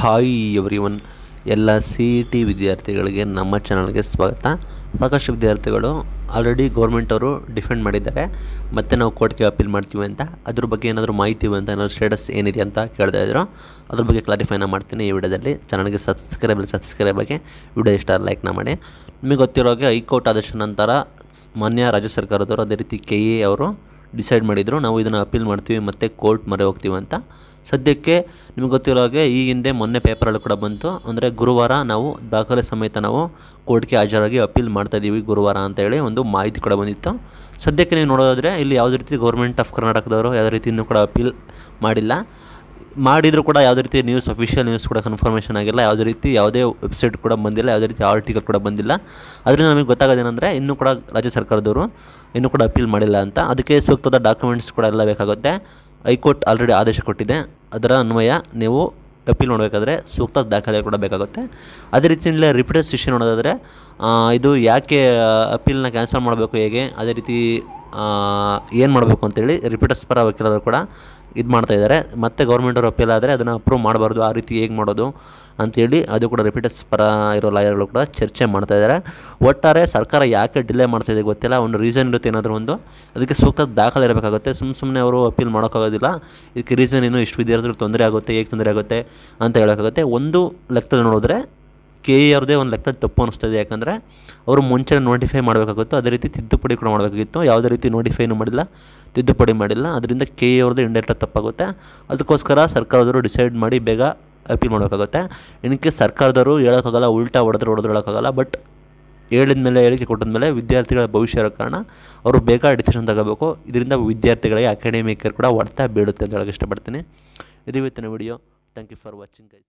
Hi everyone, ಎಲ್ಲ C E T ವಿದ್ಯಾರ್ಥಿಗಳಿಗೆ ನಮ್ಮ ಚಾನಲ್ಗೆ ಸ್ವಾಗತ. ಸಾಕಷ್ಟು ವಿದ್ಯಾರ್ಥಿಗಳು ಆಲ್ರೆಡಿ ಗೌರ್ಮೆಂಟ್ ಅವರು ಡಿಫೆಂಡ್ ಮಾಡಿದ್ದಾರೆ, ಮತ್ತು ನಾವು ಕೋರ್ಟ್ಗೆ ಅಪೀಲ್ ಮಾಡ್ತೀವಿ ಅಂತ. ಅದ್ರ ಬಗ್ಗೆ ಏನಾದರೂ ಮಾಹಿತಿ ಅಂತ ಏನಾದರೂ ಸ್ಟೇಟಸ್ ಏನಿದೆ ಅಂತ ಕೇಳ್ತಾ ಇದ್ರು. ಅದ್ರ ಬಗ್ಗೆ ಕ್ಲಾರಿಫೈನ ಮಾಡ್ತೀನಿ ಈ ವಿಡಿಯೋದಲ್ಲಿ. ಚಾನಲ್ಗೆ ಸಬ್ಸ್ಕ್ರೈಬ್ ಆಗಿ ವಿಡಿಯೋ ಇಷ್ಟ ಲೈಕ್ನ ಮಾಡಿ. ನಿಮಗೆ ಗೊತ್ತಿರೋ ಹಾಗೆ ಹೈಕೋರ್ಟ್ ಆದೇಶ ನಂತರ ಮಾನ್ಯ ರಾಜ್ಯ ಸರ್ಕಾರದವರು ಅದೇ ರೀತಿ ಕೆ ಎ ಅವರು ಡಿಸೈಡ್ ಮಾಡಿದರು, ನಾವು ಇದನ್ನು ಅಪೀಲ್ ಮಾಡ್ತೀವಿ ಮತ್ತು ಕೋರ್ಟ್ ಮೊರೆ ಹೋಗ್ತೀವಿ ಅಂತ. ಸದ್ಯಕ್ಕೆ ನಿಮಗೆ ಗೊತ್ತಿರೋ ಹಾಗೆ ಈ ಹಿಂದೆ ಮೊನ್ನೆ ಪೇಪರಲ್ಲಿ ಕೂಡ ಬಂತು, ಅಂದರೆ ಗುರುವಾರ ನಾವು ದಾಖಲೆ ಸಮೇತ ನಾವು ಕೋರ್ಟ್ಗೆ ಹಾಜರಾಗಿ ಅಪೀಲ್ ಮಾಡ್ತಾಯಿದ್ದೀವಿ ಗುರುವಾರ ಅಂತೇಳಿ ಒಂದು ಮಾಹಿತಿ ಕೂಡ ಬಂದಿತ್ತು. ಸದ್ಯಕ್ಕೆ ನೀವು ನೋಡೋದಾದರೆ ಇಲ್ಲಿ ಯಾವುದೇ ರೀತಿ ಗೌರ್ಮೆಂಟ್ ಆಫ್ ಕರ್ನಾಟಕದವರು ಯಾವುದೇ ರೀತಿ ಇನ್ನೂ ಕೂಡ ಅಪೀಲ್ ಮಾಡಿಲ್ಲ. ಮಾಡಿದರೂ ಕೂಡ ಯಾವುದೇ ರೀತಿ ನ್ಯೂಸ್ ಅಫಿಷಿಯಲ್ ನ್ಯೂಸ್ ಕೂಡ ಕನ್ಫರ್ಮೇಷನ್ ಆಗಿಲ್ಲ, ಯಾವುದೇ ರೀತಿ ಯಾವುದೇ ವೆಬ್ಸೈಟ್ ಕೂಡ ಬಂದಿಲ್ಲ, ಯಾವುದೇ ರೀತಿ ಆರ್ಟಿಕಲ್ ಕೂಡ ಬಂದಿಲ್ಲ. ಅದರಿಂದ ನಮಗೆ ಗೊತ್ತಾಗೋದೇನೆಂದರೆ ಇನ್ನೂ ಕೂಡ ರಾಜ್ಯ ಸರ್ಕಾರದವರು ಇನ್ನೂ ಕೂಡ ಅಪೀಲ್ ಮಾಡಿಲ್ಲ ಅಂತ. ಅದಕ್ಕೆ ಸೂಕ್ತದ ಡಾಕ್ಯುಮೆಂಟ್ಸ್ ಕೂಡ ಎಲ್ಲ ಬೇಕಾಗುತ್ತೆ. ಹೈಕೋರ್ಟ್ ಆಲ್ರೆಡಿ ಆದೇಶ ಕೊಟ್ಟಿದೆ, ಅದರ ಅನ್ವಯ ನೀವು ಅಪೀಲ್ ಮಾಡಬೇಕಾದ್ರೆ ಸೂಕ್ತ ದಾಖಲೆ ಕೂಡ ಬೇಕಾಗುತ್ತೆ. ಅದೇ ರೀತಿಯಲ್ಲೇ ರಿಪೀಟೆಡ್ ಸೆಷನ್ ನೋಡೋದಾದರೆ ಇದು ಯಾಕೆ ಅಪೀಲ್ನ ಕ್ಯಾನ್ಸಲ್ ಮಾಡಬೇಕು, ಹೇಗೆ ಅದೇ ರೀತಿ ಏನು ಮಾಡಬೇಕು ಅಂತೇಳಿ ರಿಪೀಟರ್ಸ್ ಪರ ವಕೀಲರು ಕೂಡ ಇದು ಮಾಡ್ತಾಯಿದ್ದಾರೆ. ಮತ್ತು ಗೌರ್ಮೆಂಟ್ ಅವರು ಅಪೀಲ್ ಆದರೆ ಅದನ್ನು ಅಪ್ರೂವ್ ಮಾಡಬಾರ್ದು, ಆ ರೀತಿ ಹೇಗೆ ಮಾಡೋದು ಅಂಥೇಳಿ ಅದು ಕೂಡ ರಿಪೀಟರ್ಸ್ ಪರ ಇರೋ ಲಾಯರ್ಗಳು ಕೂಡ ಚರ್ಚೆ ಮಾಡ್ತಾಯಿದ್ದಾರೆ. ಒಟ್ಟಾರೆ ಸರ್ಕಾರ ಯಾಕೆ ಡಿಲೇ ಮಾಡ್ತಾಯಿದೆ ಗೊತ್ತಿಲ್ಲ, ಒಂದು ರೀಸನ್ ಇರುತ್ತೆ ಏನಾದರೂ ಒಂದು, ಅದಕ್ಕೆ ಸೂಕ್ತ ದಾಖಲೆ ಇರಬೇಕಾಗುತ್ತೆ. ಸುಮ್ಮನೆ ಅವರು ಅಪೀಲ್ ಮಾಡೋಕ್ಕಾಗೋದಿಲ್ಲ. ಇದಕ್ಕೆ ರೀಸನ್ ಏನು, ಇಷ್ಟು ವಿದ್ಯಾರ್ಥಿಗಳು ತೊಂದರೆ ಆಗುತ್ತೆ, ಹೇಗೆ ತೊಂದರೆ ಆಗುತ್ತೆ ಅಂತ ಹೇಳೋಕ್ಕಾಗುತ್ತೆ. ಒಂದು ಲೆಕ್ಕದಲ್ಲಿ ನೋಡಿದ್ರೆ ಕೆ ಎ ಅವ್ರದ್ದೇ ಒಂದು ಲೆಕ್ಕದಲ್ಲಿ ತಪ್ಪು ಅನ್ನಿಸ್ತದೆ. ಯಾಕಂದರೆ ಅವರು ಮುಂಚೆ ನೋಟಿಫೈ ಮಾಡಬೇಕಾಗಿತ್ತು, ಅದೇ ರೀತಿ ತಿದ್ದುಪಡಿ ಕೂಡ ಮಾಡಬೇಕಾಗಿತ್ತು. ಯಾವುದೇ ರೀತಿ ನೋಟಿಫೈನೂ ಮಾಡಿಲ್ಲ, ತಿದ್ದುಪಡಿ ಮಾಡಿಲ್ಲ. ಅದರಿಂದ ಕೆ ಎ ಅವ್ರದ್ದು ಇಂಡೈರೆಕ್ಟ್ ತಪ್ಪಾಗುತ್ತೆ. ಅದಕ್ಕೋಸ್ಕರ ಸರ್ಕಾರದವರು ಡಿಸೈಡ್ ಮಾಡಿ ಬೇಗ ಅಪೀಲ್ ಮಾಡಬೇಕಾಗುತ್ತೆ. ಇನ್ಕೆ ಸರ್ಕಾರದವರು ಹೇಳೋಕ್ಕಾಗಲ್ಲ, ಉಲ್ಟಾ ಹೊಡೆದ್ರೆ ಹೇಳೋಕ್ಕಾಗಲ್ಲ. ಬಟ್ ಹೇಳಿದ ಮೇಲೆ, ಹೇಳಿಕೆ ಕೊಟ್ಟಿದ ಮೇಲೆ ವಿದ್ಯಾರ್ಥಿಗಳ ಭವಿಷ್ಯ ಇರೋ ಕಾರಣ ಅವರು ಬೇಗ ಡಿಸಿಷನ್ ತಗೋಬೇಕು. ಇದರಿಂದ ವಿದ್ಯಾರ್ಥಿಗಳಿಗೆ ಅಕಾಡೆಮಿಕ್ ಕೂಡ ಹೊಡೆತ ಬೀಳುತ್ತೆ ಅಂತ ಹೇಳೋಕ್ಕೆ ಇಷ್ಟಪಡ್ತೀನಿ. ಇದು ಇವತ್ತಿನ video. Thank you for watching guys.